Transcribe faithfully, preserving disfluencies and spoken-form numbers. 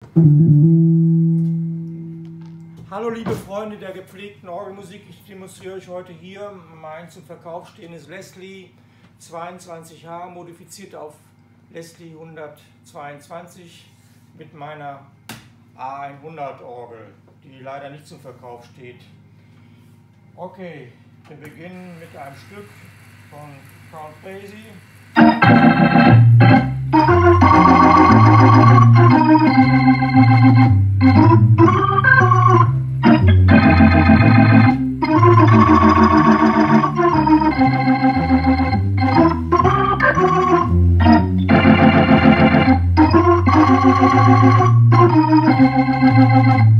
Hallo liebe Freunde der gepflegten Orgelmusik, ich demonstriere euch heute hier mein zum Verkauf stehendes Leslie zweiundzwanzig H, modifiziert auf Leslie hundertzweiundzwanzig mit meiner A hundert Orgel, die leider nicht zum Verkauf steht. Okay, wir beginnen mit einem Stück von Count Basie. Thank you.